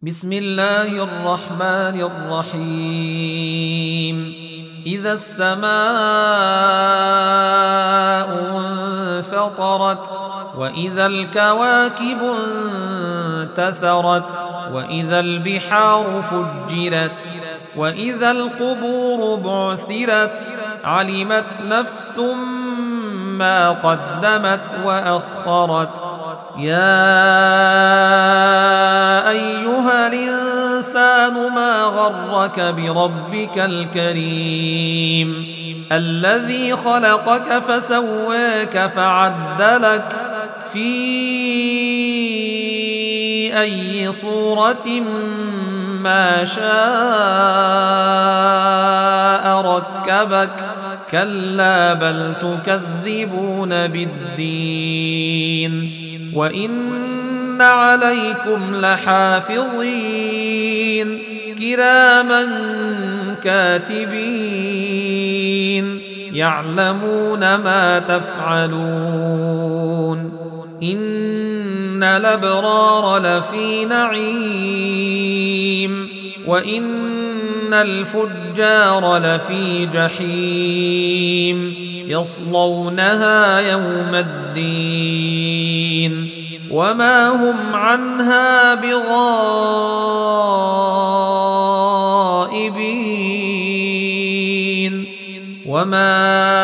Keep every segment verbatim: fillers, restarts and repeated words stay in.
بسم الله الرحمن الرحيم. إذا السماء انفطرت وإذا الكواكب انتثرت وإذا البحار فجرت وإذا القبور بعثرت علمت نفس ما قدمت وأخرت. يا أيها الإنسان ما غرك بربك الكريم الذي خلقك فسواك فعدلك في أي صورة ما شاء ركبك. كلا بل تكذبون بالدين وإن عليكم لحافظين كراما كاتبين يعلمون ما تفعلون. إن الأبرار لفي نعيم وإن الفجار لفي جحيم يصلونها يوم الدين وما هم عنها بغائبين. وما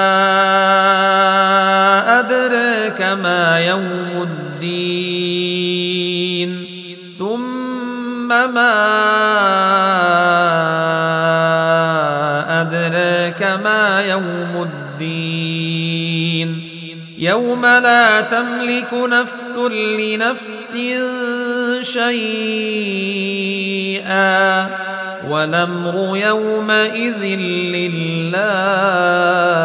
أدراك ما يوم الدين ثم ما أدراك ما يوم الدين يوم لا تملك نفس لنفس شيئا والأمر يومئذ لله.